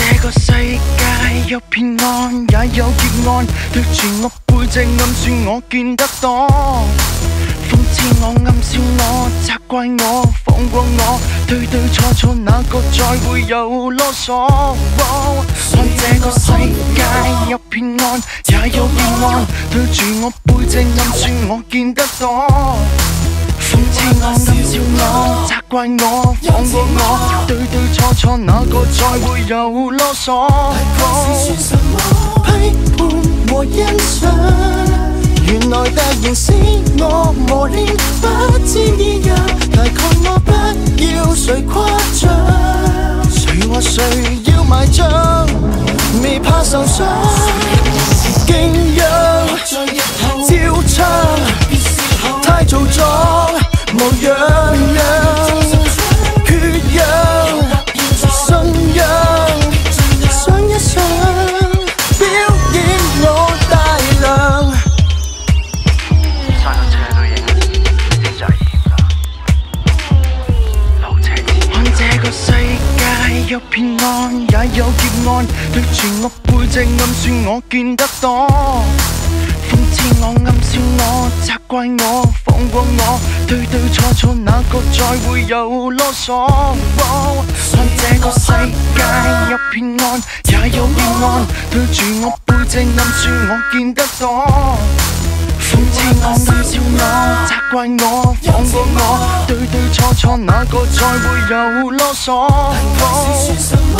這個世界有騙案，也有劫案，對住我背脊暗算我見得多。諷刺我、暗笑我、責怪我、放過我，對對錯錯哪個再會有囉嗦？看這個世界有騙案，也有劫案，對住我背脊暗算我見得多。諷刺我、暗笑我、責怪我、放過我，對對錯錯哪個再會有囉嗦？ 算什麼批判和欣賞？原來突然使我磨練，不知意義。大概我不要誰誇獎，誰話誰要埋葬？未怕受傷，敬仰照唱，太做作無樣樣，缺氧信仰，想一想表演我大量。 山有車都影，啲就係險啦。留車前看這個世界有騙案，也有劫案，對住我背脊暗算我見得多。諷刺我、暗笑我、責怪我、放過我，對對錯錯哪個再會有囉嗦？看這個世界有騙案，也有劫案，對住我背脊暗算我見得多。諷刺我、暗笑我、責怪我、放過我，對對錯錯哪個再會有囉嗦？